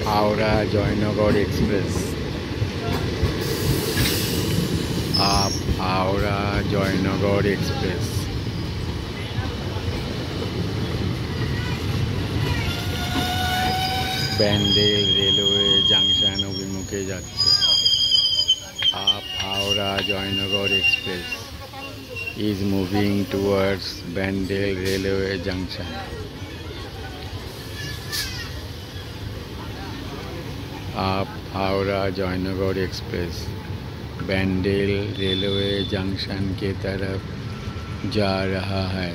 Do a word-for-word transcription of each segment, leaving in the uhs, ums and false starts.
Howrah Joynagar Express. Up Howrah Joynagar Express. Bandel Rly Junction অভিমুখে যাচ্ছে। Up Howrah Joynagar Express is moving towards Bandel Rly Junction. Up Howrah Joynagar Express Bandel railway junction के तरफ जा रहा है।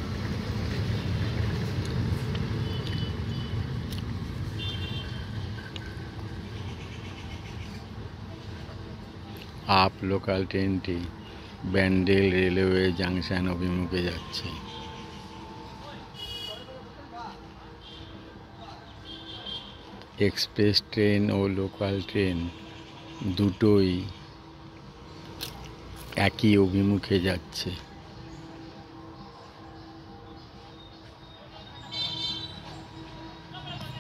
Up local ट्रेनটি Bandel railway junction অভিমুখে যাচ্ছে। এক্সপ্রেস ট্রেন ও লোকাল ট্রেন দুটোই একই অভিমুখে যাচ্ছে।